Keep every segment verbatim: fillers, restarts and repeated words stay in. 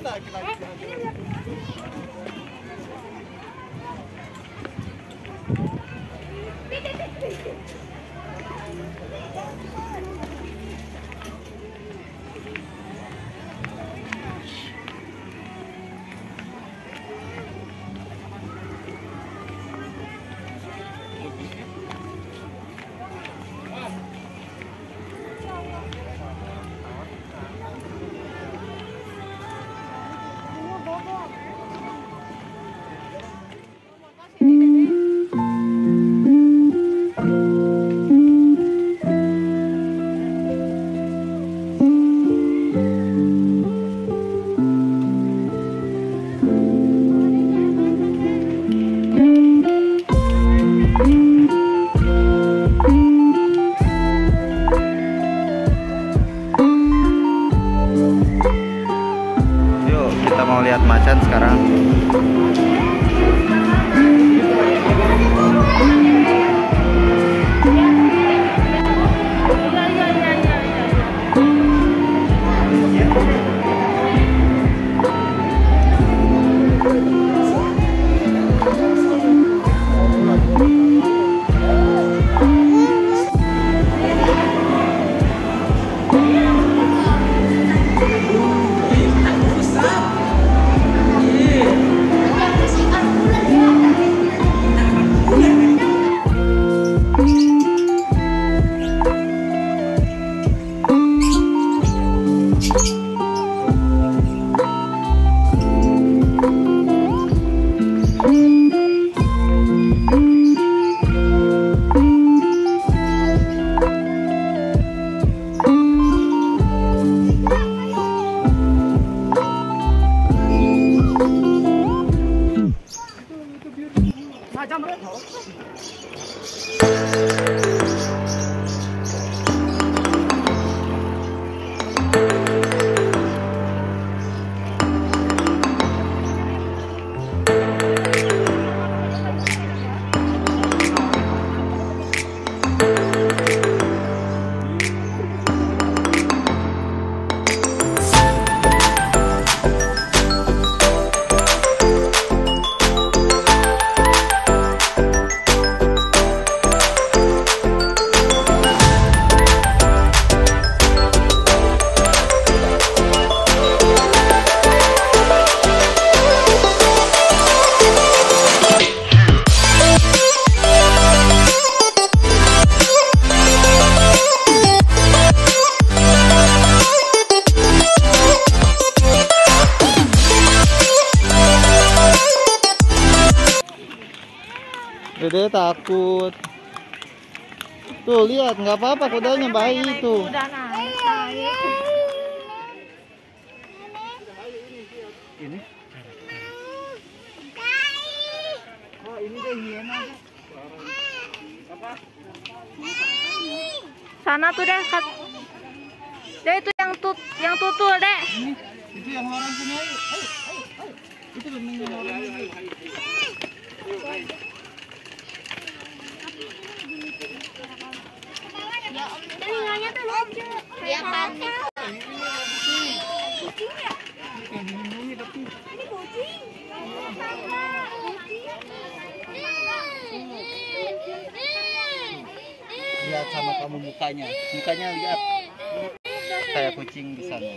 Mau lihat macan sekarang. Dede takut. Tuh lihat, nggak apa-apa kudanya bayi itu. Udah naik, naik. Ini? Oh ini deh hiena. Apa? Sana tuh deh, Kak. Deh itu yang tut, yang tutul deh. Ini, itu yang orang punya. Ayo, ayo, ayo. Itu bening orang. Ya, telinganya tuh lucu. Ya kan. Kucing ya? Ini tapi. Ini kucing. Lihat sama kamu mukanya. Mukanya lihat. Kayak kucing di sana.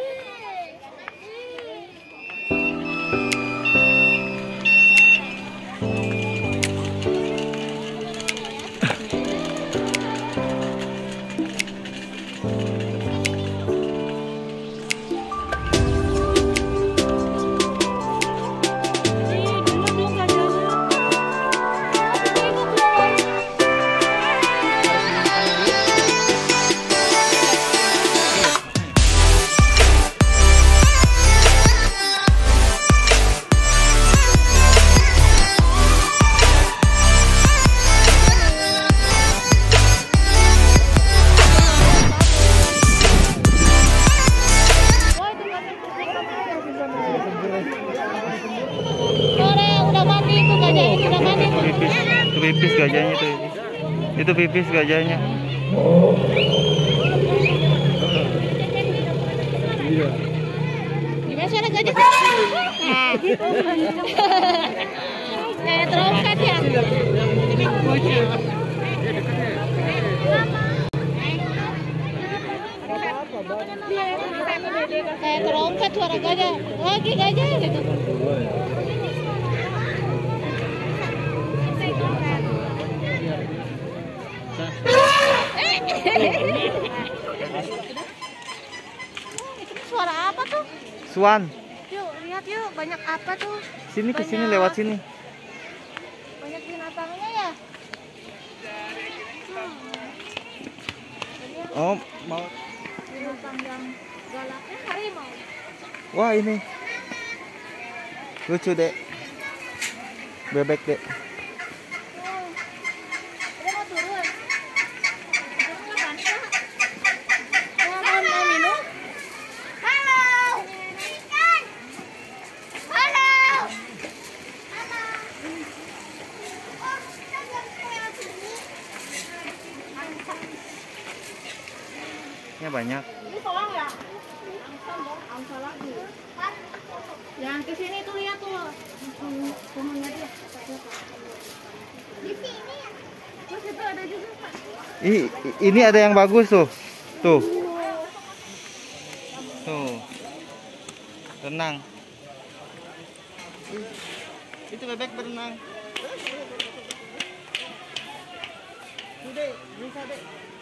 Pipis gajahnya tuh, itu pipis gajahnya. Gimana suara gajah? Kayak terangkat ya. Kayak terangkat suara gajah. Lagi gajah gitu. Itu suara apa tuh? Swan. Yuk, lihat yuk, banyak apa tuh? Sini ke sini, Banyak- lewat sini. Banyak binatangnya ya? Oh, mau. Binatang yang galaknya harimau. Wah, ini. Lucu, Dek. Bebek, Dek. Oh. Udah mau turun? Turun kapan? Mau, mau, mau minum? Halo! Halo! Ya banyak. Ini kolam ya? Angsa lagi. Yang ke sini tuh lihat tuh. Pohonnya dia. Di sini. Terus itu ada juga, Pak. Ih, ini ada yang bagus tuh. Tuh. Tuh. Tenang. Itu bebek berenang. Udah, bisa deh.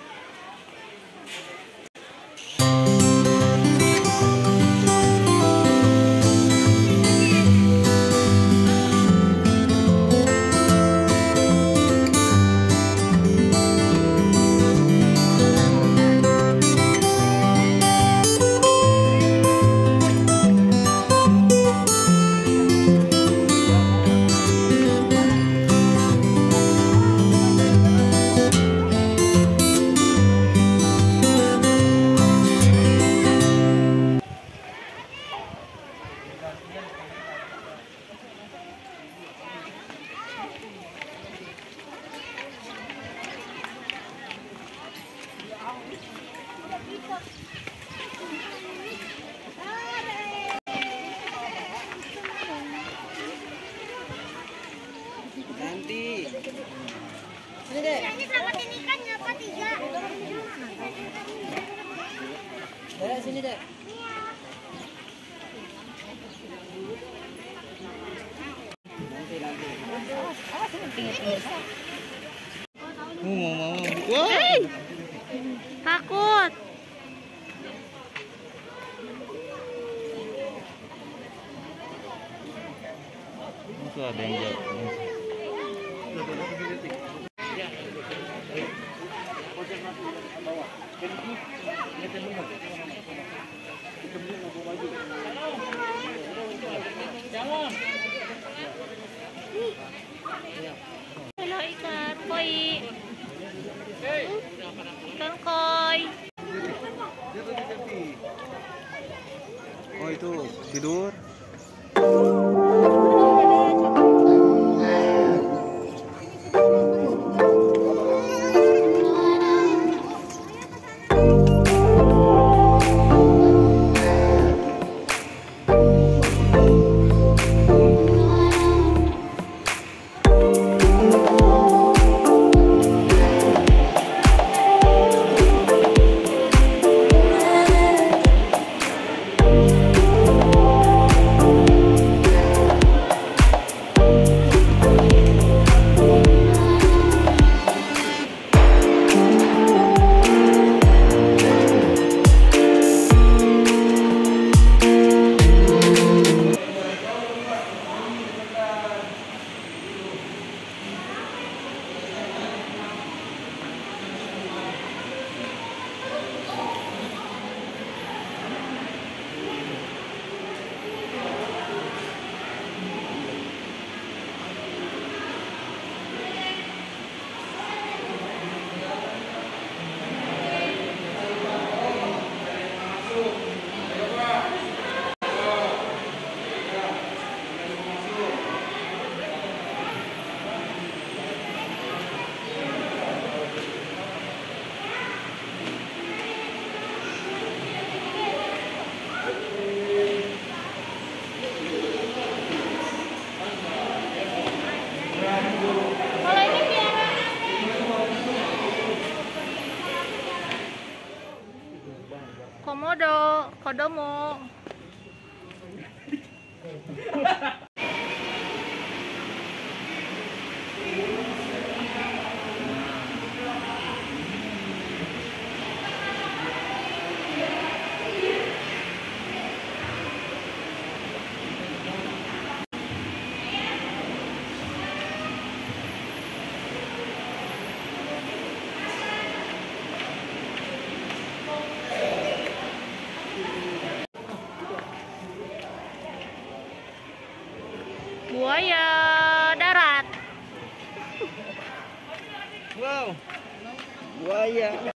Nanti. Ini deh. Ini selamatin ikan apa tiga? Dek, sini deh. Nanti nanti. Mau mau mau. Wah. Hei! Takut. Itu ada yang jauh. Halo ikan koi. Ikan koi. Oh itu tidur. Komodomo. Buaya darat. Wow. Buaya.